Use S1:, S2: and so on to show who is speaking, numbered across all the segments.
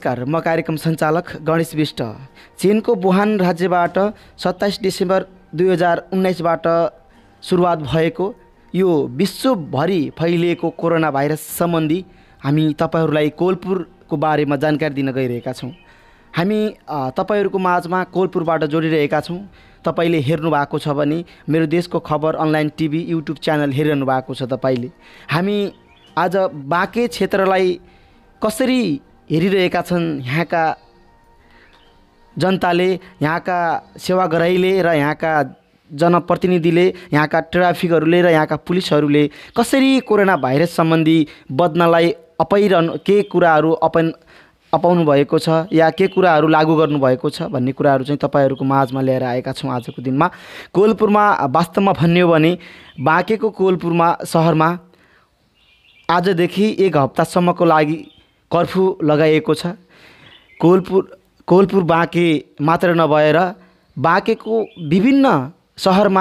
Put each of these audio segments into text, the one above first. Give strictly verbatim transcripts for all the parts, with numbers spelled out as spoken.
S1: नमस्कार, म कार्यक्रम सञ्चालक गणेश विष्ट। चीनको वुहान राज्यबाट सत्ताइस डिसेम्बर दुई हजार उन्नाइसबाट सुरुवात भएको यो विश्वभरि फैलिएको कोरोना भाइरस सम्बन्धी हामी तपाईहरूलाई कोलपुरको बारेमा जानकारी दिन गइरहेका छौँ। हामी तपाईहरूको माझमा कोलपुरबाट जोडिरहेका छौँ। तपाईले हेर्नु भएको छ भने मेरो देशको खबर अनलाइन टिभी युट्युब च्यानल हेरिरहनु भएको छ तपाईले। हामी आज बाँके क्षेत्रलाई कसरी हेरिरहेका छन् यहाँका जनताले, यहाँका सेवाग्राहीले र यहाँका जनप्रतिनिधिले, यहाँका ट्राफिकहरूले र यहाँका पुलिसहरूले कसरी कोरोना भाइरस सम्बन्धी बद्नलाई अपाइरहनु, के कुराहरू अपन अपाउनु भएको छ या के कुराहरू लागू गर्नुभएको छ भन्ने कुराहरू चाहिँ तपाईँहरूको माझमा ल्याएर आएका छौँ। आजको दिनमा कोलपुरमा वास्तवमा भन्ने हो भने बाँकेको कोलपुरमा सहरमा आजदेखि एक हप्तासम्मको लागि कर्फ्यू लगाइएको छ। कोलपुर कोलपुर बाँके मात्र नभएर बाँकेको विभिन्न सहरमा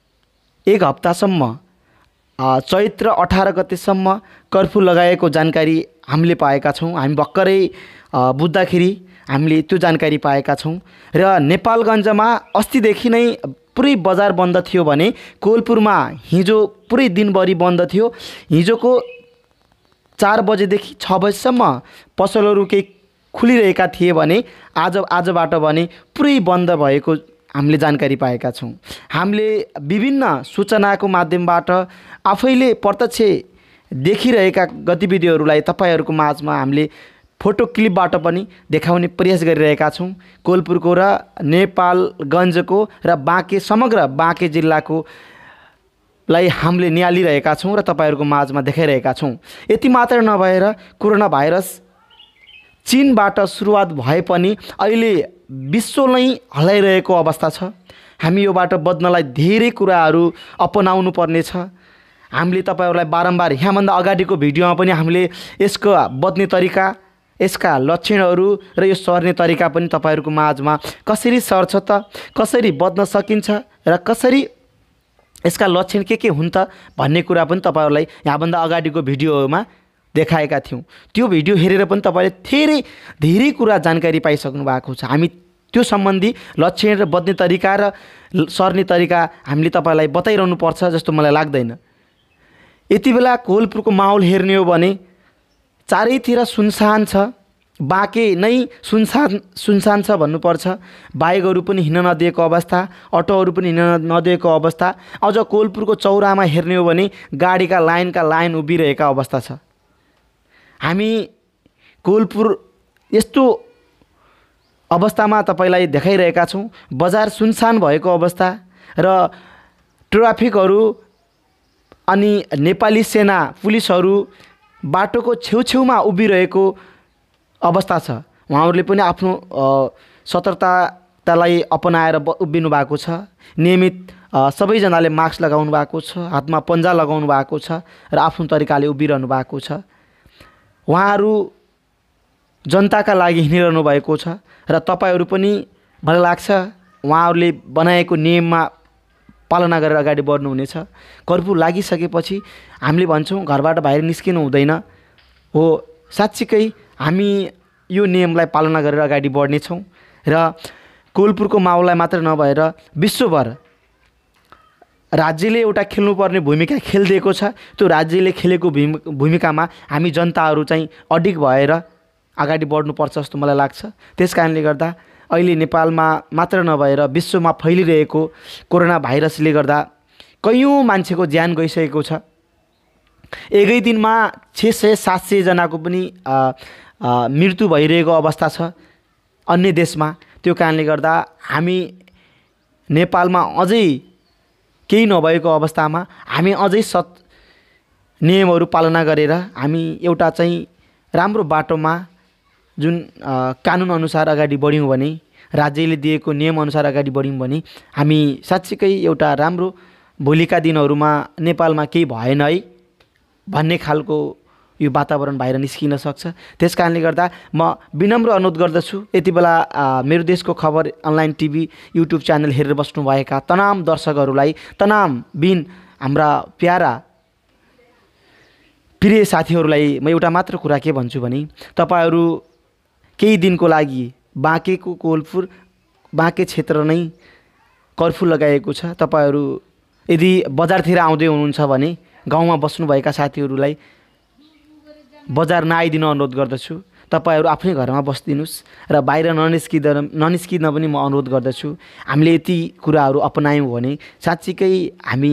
S1: एक हप्तासम्म चैत्र अठार गतेसम्म कर्फ्यू लगाएको जानकारी हामीले पाएका छौँ। हामी भर्खरै बुझ्दाखेरि हामीले त्यो जानकारी पाएका छौँ। र नेपालगञ्जमा अस्तिदेखि नै पुरै बजार बन्द थियो भने कोलपुरमा हिजो पुरै दिनभरि बन्द थियो। हिजोको चार बजेदेखि छ बजेसम्म पसलहरू केही खुलिरहेका थिए भने आज आजबाट भने पुरै बन्द भएको हामीले जानकारी पाएका छौँ। हामीले विभिन्न सूचनाको माध्यमबाट आफैले प्रत्यक्ष देखिरहेका गतिविधिहरूलाई तपाईँहरूको माझमा हामीले फोटो क्लिपबाट पनि देखाउने प्रयास गरिरहेका छौँ। कोलपुरको र नेपालगञ्जको र बाँके समग्र बाँके जिल्लाको लाई हामीले निहालिरहेका छौँ र तपाईँहरूको माझमा देखाइरहेका छौँ। यति मात्र नभएर कोरोना भाइरस चीनबाट सुरुवात भए पनि अहिले विश्व नै हल्लाइरहेको अवस्था छ। हामी योबाट बच्नलाई धेरै कुराहरू अपनाउनु पर्नेछ। हामीले तपाईँहरूलाई बारम्बार यहाँभन्दा अगाडिको भिडियोमा पनि हामीले यसको बच्ने तरिका, यसका लक्षणहरू र यो सर्ने तरिका पनि तपाईँहरूको माझमा कसरी सर्छ त, कसरी बच्न सकिन्छ र कसरी यसका लक्षण के के हुन् त भन्ने कुरा पनि तपाईँहरूलाई यहाँभन्दा अगाडिको भिडियोमा देखाएका थियौँ। त्यो भिडियो हेरेर पनि तपाईँले धेरै धेरै कुरा जानकारी पाइसक्नु भएको छ। हामी त्यो सम्बन्धी लक्षण र बच्ने तरिका र सर्ने तरिका हामीले तपाईँलाई बताइरहनु पर्छ जस्तो मलाई लाग्दैन। यति बेला कोलपुरको माहौल हेर्ने हो भने चारैतिर सुनसान छ। बाँके नै सुनसान सुनसान छ भन्नुपर्छ। बाइकहरू पनि हिँड्न नदिएको अवस्था, अटोहरू पनि हिँड्न नदिएको अवस्था। अझ कोलपुरको चौरामा हेर्ने हो भने गाडीका लाइनका लाइन उभिरहेका अवस्था छ। हामी कोलपुर यस्तो अवस्थामा तपाईँलाई देखाइरहेका छौँ। बजार सुनसान भएको अवस्था र ट्राफिकहरू अनि नेपाली सेना पुलिसहरू बाटोको छेउछेउमा उभिरहेको अवस्था छ। उहाँहरूले पनि आफ्नो सतर्कतालाई अपनाएर उभिनु भएको छ। नियमित सबैजनाले मास्क लगाउनु भएको छ, हातमा पन्जा लगाउनु भएको छ र आफ्नो तरिकाले उभिरहनु भएको छ। उहाँहरू जनताका लागि हिँडिरहनु भएको छ र तपाईँहरू पनि मलाई लाग्छ उहाँहरूले बनाएको नियममा पालना गरेर अगाडि बढ्नुहुनेछ। कर्फ्यू लागिसकेपछि हामीले भन्छौँ घरबाट बाहिर निस्किनु हुँदैन हो। साँच्चीकै हामी यो नियमलाई पालना गरेर अगाडि बढ्नेछौँ र कोलपुरको माहौललाई मात्र नभएर विश्वभर राज्यले एउटा खेल्नुपर्ने भूमिका खेलिदिएको छ। त्यो राज्यले खेलेको भूमिकामा हामी जनताहरू चाहिँ अडिग भएर अगाडि बढ्नुपर्छ जस्तो मलाई लाग्छ। त्यस कारणले गर्दा अहिले नेपालमा मात्र नभएर विश्वमा फैलिरहेको कोरोना भाइरसले गर्दा कयौँ मान्छेको ज्यान गइसकेको छ। एकै दिनमा छ सय सात सयजनाको पनि मृत्यु भइरहेको अवस्था छ अन्य देशमा। त्यो कारणले गर्दा हामी नेपालमा अझै केही नभएको अवस्थामा हामी अझै सत् नियमहरू पालना गरेर हामी एउटा चाहिँ राम्रो बाटोमा जुन कानुन अनुसार अगाडि बढ्यौँ भने, राज्यले दिएको नियम अनुसार अगाडि बढ्यौँ भने हामी साँच्चीकै एउटा राम्रो भोलिका दिनहरूमा नेपालमा केही भएन है भन्ने खालको यो वातावरण बाहिर निस्किन सक्छ। त्यस कारणले गर्दा म विनम्र अनुरोध गर्दछु, यति बेला मेरो देशको खबर अनलाइन टिभी युट्युब च्यानल हेरेर बस्नुभएका तमाम दर्शकहरूलाई, तमाम बिन हाम्रा प्यारा प्रिय साथीहरूलाई म एउटा मात्र कुरा के भन्छु भने तपाईँहरू केही दिनको लागि बाँकेको कोलपुर बाँके क्षेत्र नै कर्फ्यू लगाएको छ। तपाईहरू यदि बजारतिर आउँदै हुनुहुन्छ भने गाउँमा बस्नुभएका साथीहरूलाई बजार नआइदिन अनुरोध गर्दछु। तपाईहरू आफ्नै घरमा बस्दिनुस् र बाहिर ननिस्किँदैन ननिस्किन पनि म अनुरोध गर्दछु। हामीले यति कुराहरू अपनायौँ भने साँच्चीकै हामी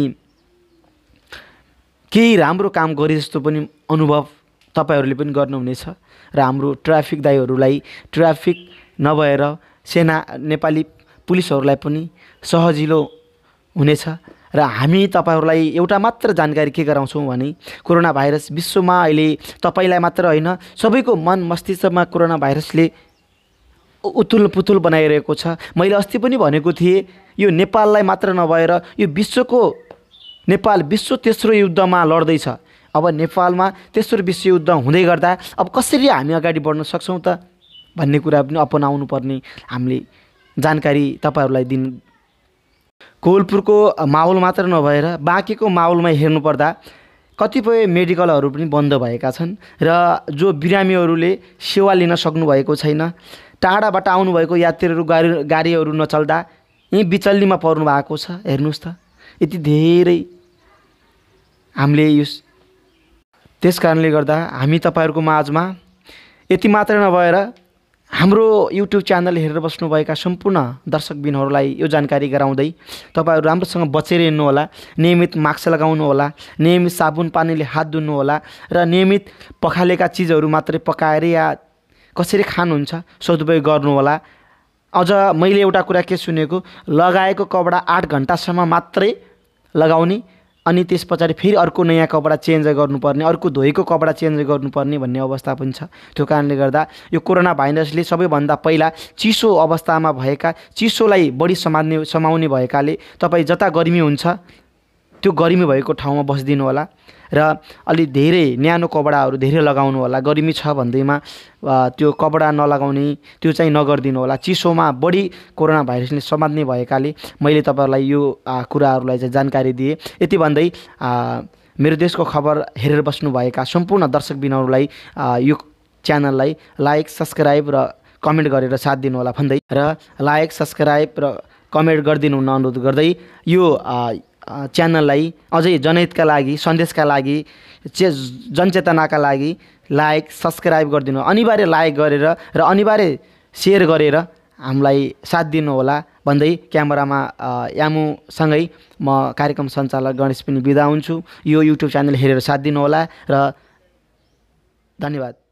S1: केही राम्रो काम गरे जस्तो पनि अनुभव तपाईहरूले पनि गर्नुहुनेछ र हाम्रो ट्राफिक दाइहरूलाई ट्राफिक नभएर सेना नेपाली पुलिसहरूलाई पनि सजिलो हुनेछ। र हामी तपाईहरूलाई एउटा मात्र जानकारी के गराउँछौँ भने कोरोना भाइरस विश्वमा अहिले तपाईँलाई मात्र होइन सबैको मन मस्तिष्कमा कोरोना भाइरसले उथुल पुथुल बनाइरहेको छ। मैले अस्ति पनि भनेको थिएँ यो नेपाललाई मात्र नभएर यो विश्वको नेपाल विश्व तेस्रो युद्धमा लड्दैछ। अब नेपालमा तेस्रो विश्वयुद्ध हुँदै गर्दा अब कसरी हामी अगाडि बढ्न सक्छौँ त भन्ने कुरा पनि अपनाउनु पर्ने हामीले जानकारी तपाईँहरूलाई दिन। कोलपुरको माहौल मात्र नभएर बाँकेको माहौलमा हेर्नुपर्दा कतिपय मेडिकलहरू पनि बन्द भएका छन् र जो बिरामीहरूले सेवा लिन सक्नुभएको छैन। टाढाबाट आउनुभएको यात्रीहरू गाडी गाडीहरू नचल्दा यहीँ बिचल्लीमा पर्नु भएको छ। हेर्नुहोस् त यति धेरै हामीले यो त्यस कारणले गर्दा हामी तपाईँहरूको माझमा यति मात्र नभएर हाम्रो युट्युब च्यानल हेरेर बस्नुभएका सम्पूर्ण दर्शकबिनहरूलाई यो जानकारी गराउँदै तपाईँहरू राम्रोसँग बचेर हिँड्नुहोला। नियमित मास्क लगाउनुहोला, नियमित साबुन पानीले हात धुनुहोला र नियमित पखालेका चिजहरू मात्रै पकाएर या कसरी खानुहुन्छ सदुपयोग गर्नुहोला। अझ मैले एउटा कुरा के सुनेको लगाएको कपडा आठ घन्टासम्म मात्रै लगाउने अनि त्यस पछाडि फेरि अर्को नयाँ कपडा चेन्ज गर्नुपर्ने अर्को धोएको कपडा चेन्ज गर्नुपर्ने भन्ने अवस्था पनि छ। त्यो कारणले गर्दा यो कोरोना भाइरसले सबैभन्दा पहिला चिसो अवस्थामा भएका चिसोलाई बढी समात्ने समाउने भएकाले तपाईँ जता गर्मी हुन्छ त्यो गर्मी भएको ठाउँमा बस्दिनु होला र अलि धेरै न्यानो कपडाहरू धेरै लगाउनु होला। गर्मी छ भन्दैमा त्यो कपडा नलगाउने त्यो चाहिँ नगरिदिनु होला। चिसोमा बढी कोरोना भाइरसले समात्ने भएकाले मैले तपाईँहरूलाई यो कुराहरूलाई चाहिँ जानकारी दिएँ। यति भन्दै मेरो देशको खबर हेरेर बस्नुभएका सम्पूर्ण दर्शकबिनहरूलाई यो च्यानललाई लाइक सब्सक्राइब र कमेन्ट गरेर साथ दिनु होला भन्दै र लाइक सब्सक्राइब र कमेन्ट गरिदिनु हुन अनुरोध गर्दै यो च्यानललाई अझै जनहितका लागि सन्देशका लागि चे जनचेतनाका लागि लाइक सब्सक्राइब गरिदिनु अनिवार्य लाइक गरेर र अनिवार्य सेयर गरेर हामीलाई साथ दिनुहोला भन्दै क्यामेरामा यामुसँगै म कार्यक्रम सञ्चालक गणेश पनि बिदा हुन्छु। यो युट्युब च्यानल हेरेर साथ दिनुहोला र धन्यवाद।